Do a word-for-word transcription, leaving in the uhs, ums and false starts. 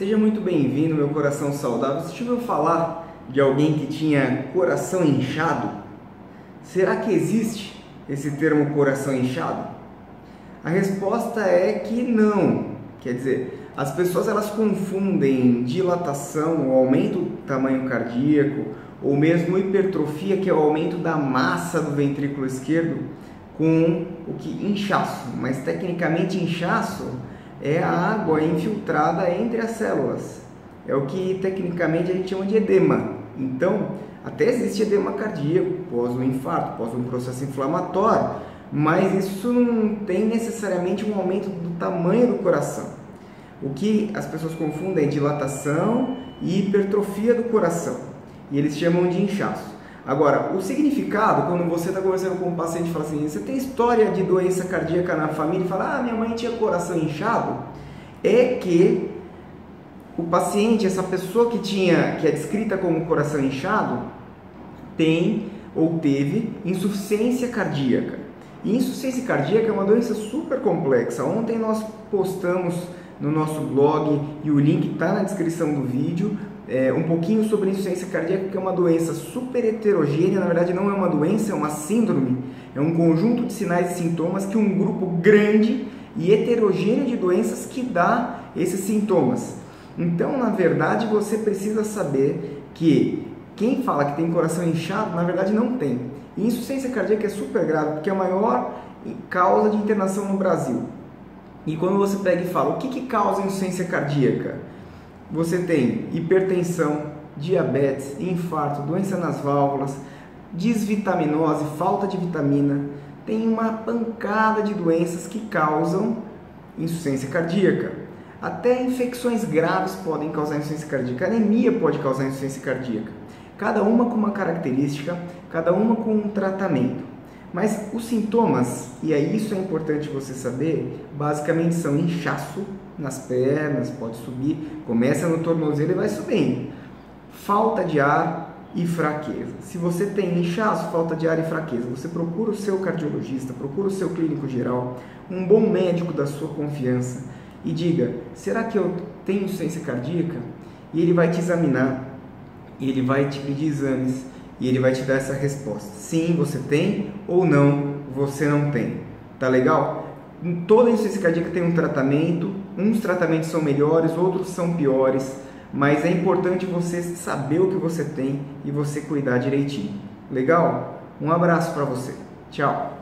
Seja muito bem-vindo, meu coração saudável. Você já ouviu falar de alguém que tinha coração inchado? Será que existe esse termo coração inchado? A resposta é que não. Quer dizer, as pessoas elas confundem dilatação, o aumento do tamanho cardíaco, ou mesmo hipertrofia, que é o aumento da massa do ventrículo esquerdo, com o que inchaço. Mas tecnicamente inchaço é a água infiltrada entre as células. É o que tecnicamente a gente chama de edema. Então, até existe edema cardíaco pós um infarto, pós um processo inflamatório, mas isso não tem necessariamente um aumento do tamanho do coração. O que as pessoas confundem é dilatação e hipertrofia do coração, e eles chamam de inchaço. Agora, o significado, quando você está conversando com um paciente e fala assim, você tem história de doença cardíaca na família, e fala, ah, minha mãe tinha coração inchado, é que o paciente, essa pessoa que tinha, que é descrita como coração inchado, tem ou teve insuficiência cardíaca. E insuficiência cardíaca é uma doença super complexa. Ontem nós postamos no nosso blog, e o link está na descrição do vídeo, é, um pouquinho sobre insuficiência cardíaca, que é uma doença super heterogênea. Na verdade não é uma doença, é uma síndrome, é um conjunto de sinais e sintomas que um grupo grande e heterogêneo de doenças que dá esses sintomas. Então, na verdade, você precisa saber que quem fala que tem coração inchado, na verdade não tem. E insuficiência cardíaca é super grave, porque é a maior causa de internação no Brasil. E quando você pega e fala, o que, que causa insuficiência cardíaca? Você tem hipertensão, diabetes, infarto, doença nas válvulas, desvitaminose, falta de vitamina. Tem uma pancada de doenças que causam insuficiência cardíaca. Até infecções graves podem causar insuficiência cardíaca. Anemia pode causar insuficiência cardíaca. Cada uma com uma característica, cada uma com um tratamento. Mas os sintomas, e aí isso é importante você saber, basicamente são inchaço nas pernas, pode subir, começa no tornozelo e vai subindo. Falta de ar e fraqueza. Se você tem inchaço, falta de ar e fraqueza, você procura o seu cardiologista, procura o seu clínico geral, um bom médico da sua confiança e diga, será que eu tenho insuficiência cardíaca? E ele vai te examinar, e ele vai te pedir exames, e ele vai te dar essa resposta. Sim, você tem, ou não, você não tem. Tá legal? Toda insuficiência cardíaca tem um tratamento, uns tratamentos são melhores, outros são piores, mas é importante você saber o que você tem e você cuidar direitinho. Legal? Um abraço para você. Tchau!